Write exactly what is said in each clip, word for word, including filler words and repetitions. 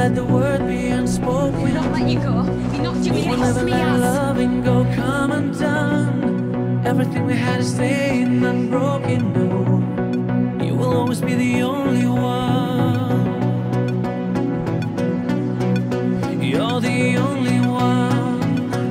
let the word be unspoken. We'll not let you go. You're not doing it, We'll it's never me let as. loving go come undone. Everything we had is staying unbroken. No, you will always be the only one. You're the only one.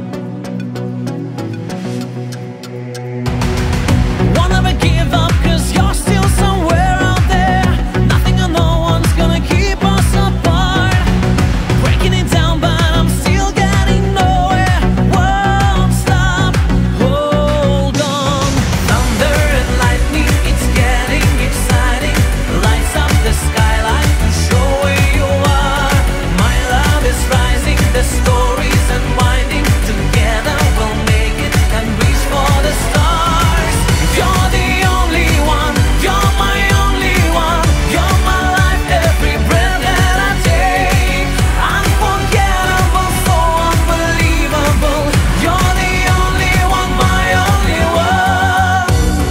Won't ever give up, cause you're still somewhere out there. Nothing or no one's gonna keep us apart. Breaking it down, but I'm still getting nowhere. Won't stop, hold on. Thunder and lightning, it's getting exciting. Lights up the skyline to show where you are. My love is rising, the story's unwinding. Together we'll make it and reach for the stars. You're the only one, you're my only one. You're my life, every breath that I take. Unforgettable, so unbelievable. You're the only one, my only one.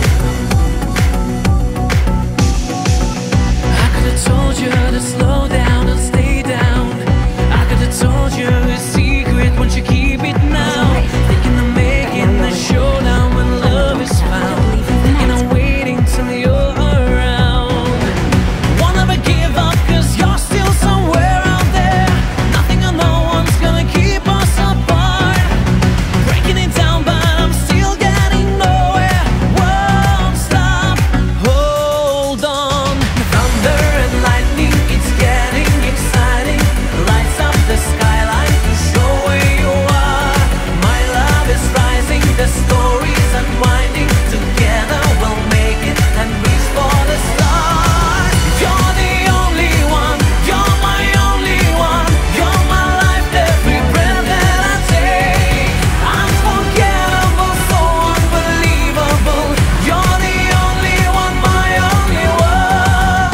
I could have told you to slow down and stay down. I could have told you a secret, won't you keep it now? Thinking of making the showdown when love is found. Thinking of waiting till you're around. Won't ever give up, cause you're still somewhere out there. Nothing or no one's gonna keep us apart. Breaking it down, but I'm still getting nowhere. Won't stop, hold on. Thunder and lightning, it's getting exciting. Lights up the skyline to show where you are. My love is rising, the story's unwinding. Together we'll make it and reach for the stars. You're the only one, you're my only one. You're my life, every breath that I take. Unforgettable, so unbelievable. You're the only one, my only one.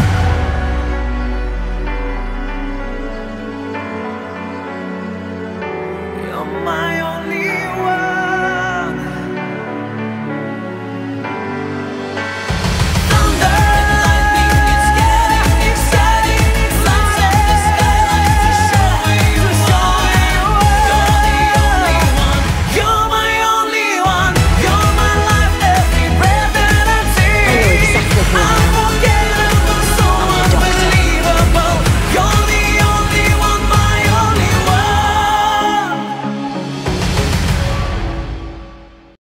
You're my only